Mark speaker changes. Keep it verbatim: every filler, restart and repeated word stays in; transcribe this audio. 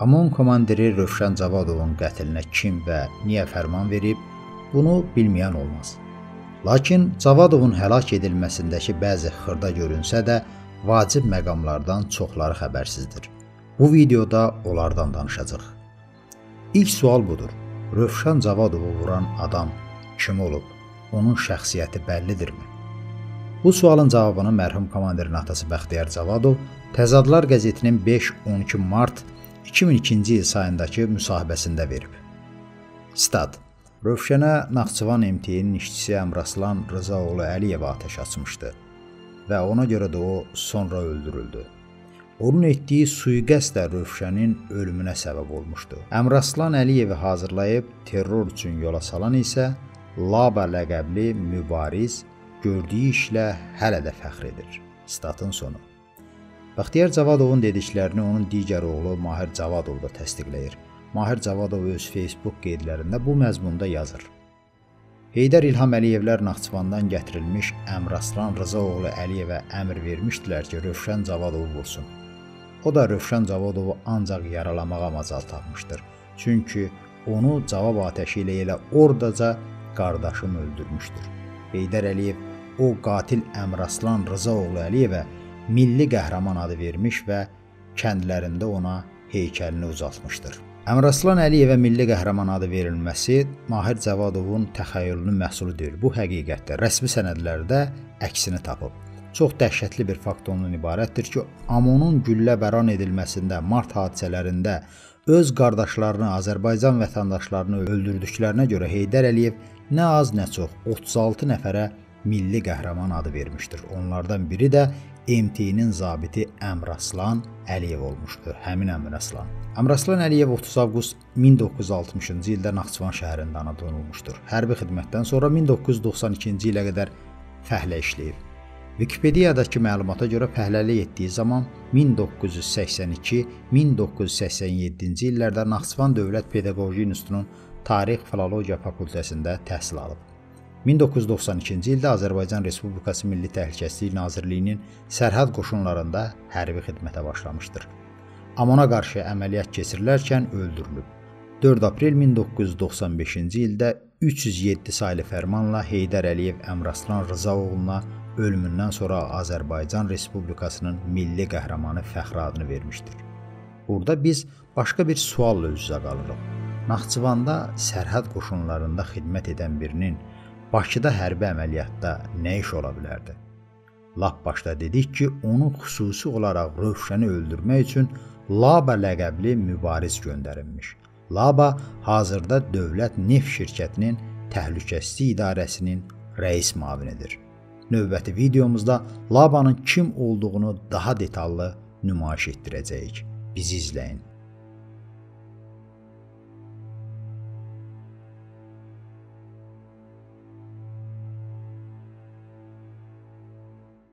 Speaker 1: OMON komandiri Rövşən Cavadovun qətlinə kim və niyə fərman verib, bunu bilməyən olmaz. Lakin Cavadovun həlak edilməsindəki bəzi xırda görünsə də, vacib məqamlardan çoxları xəbərsizdir. Bu videoda onlardan danışacağıq. İlk sual budur. Rövşən Cavadovu vuran adam kim olub? Onun şəxsiyyəti bəllidirmi? Bu sualın cavabını mərhum komandirin atası Bəxtiyar Cavadov Təzadlar qəzetinin beş on iki mart iki min ikinci il sayındakı müsahibəsində verib. Stat: Rövşənə Naxçıvan M T A-nin işçisi Əmraslan Rızaoğlu Əliyev atəş açmışdı və ona görə də o sonra öldürüldü. Onun etdiyi sui-qəsd Rövşənin ölümünə səbəb olmuşdu. Əmraslan Əliyevi hazırlayıb terror üçün yola salan isə Laba ləqəbli mübariz gördüyü işlə hələ də fəxr edir. Statın sonu. Bəxtiyar Cavadovun dediklərini onun digər oğlu Mahir Cavadov da təsdiqləyir. Mahir Cavadov öz Facebook qeydlərində bu məzmunda yazır. Heydər İlham Əliyevlər Naxçıvandan gətirilmiş Əmraslan Rızaoğlu Əliyevə əmr vermişdilər ki, Rövşən Cavadovu vursun. O da Rövşən Cavadovu ancaq yaralamağa macal tapmışdır. Çünki onu cavab atəşi ilə elə oradaca qardaşım öldürmüşdür. Heydər Əliyev o qatil Əmraslan Rızaoğlu Əliyevə milli qəhrəman adı vermiş və kəndlərində ona heykəlini uzatmışdır. Əmraslan Əliyevə milli qəhrəman adı verilməsi Mahir Cavadovun təxəyyülünün məhsulu deyil. Bu həqiqətdir. Rəsmi sənədlərdə əksini tapıb. Çox dəhşətli bir fakt ondan ibarətdir ki, OMON-un güllə bəran edilməsində, mart hadisələrində öz qardaşlarını, Azərbaycan vətəndaşlarını öldürdüklərinə görə Heydər Əliyev nə az nə çox otuz altı nəfərə milli qəhrəman adı vermişdir. Onlardan biri də M T A-nin zabiti Əmraslan Əliyev olmuşdur. Həmin Əmraslan. Əmraslan Əliyev otuz avqust min doqquz yüz altmışıncı ildə Naxçıvan şəhərində anadan olmuşdur. Hərbi xidmətdən sonra min doqquz yüz doxsan ikinci ilə qədər fəhlə işləyib. Wikipediyadakı məlumata görə fəhləlik etdiyi zaman min doqquz yüz səksən iki min doqquz yüz səksən yeddinci illərdə Naxçıvan Dövlət Pedaqoji İnstitutunun Tarix Filologiya fakültəsində təhsil alıb. min doqquz yüz doxsan ikinci ildə Azərbaycan Respublikası Milli Təhlükəsizlik Nazirliyinin sərhəd qoşunlarında hərbi xidmətə başlamışdır. OMON-a qarşı əməliyyat keçirilərkən öldürülüb. dörd aprel min doqquz yüz doxsan beşinci ildə üç yüz yeddi saylı fərmanla Heydər Əliyev Əmraslan Rızaoğluna ölümündən sonra Azərbaycan Respublikasının milli qəhrəmanı fəxri adını vermişdir. Burada biz başqa bir sualla üz-üzə qalırıq. Naxçıvanda sərhəd qoşunlarında xidmət edən birinin Bakıda hərbi əməliyyatda nə iş ola bilərdi? Lap başda dedik ki, onu xüsusi olaraq Rövşəni öldürmək üçün Laba ləqəbli mübariz göndərilmiş. Laba hazırda Dövlət Neft Şirkətinin Təhlükəsizlik İdarəsinin rəis müavinidir. Növbəti videomuzda Labanın kim olduğunu daha detallı nümayiş etdirəcəyik. Bizi izləyin.